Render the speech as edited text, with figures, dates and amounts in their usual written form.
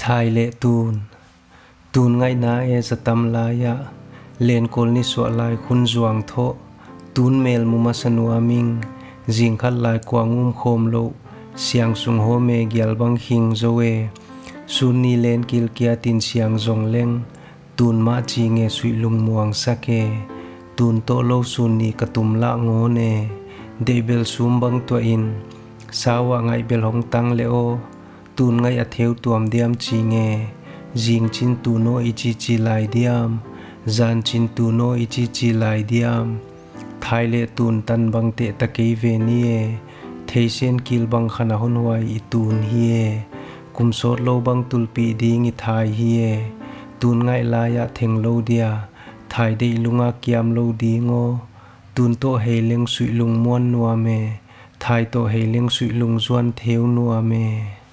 Thai lệ tun ngay na e zatam laya len kol ni so lai khun zuang tho tun mel muma sanua ming jing khat lai kwangum khom lo siang sung ho me gyal bang hing zoe sun ni len kil kia tin siang zong leng tun ma chi nge sui lung muang sake tun to lo sun ni katum la ngo ne debel sum bang to in sawa ngai bel hong tang le o tun ngai a theu tuam diam chi nge jing chin tu no ichi chi lai diam zan chin tu no ichi chi lai diam thai le tun tan bang te ta ke ve ni e thei sen kil bang khana hon wai I tun hi e kum sot lo bang tulpi ding I thai hi e tun ngai la ya theng lo dia thai de lunga kiam lo dingo tun to he leng sui lung mon nuwa me thai to he leng sui lung zuan theu nuwa me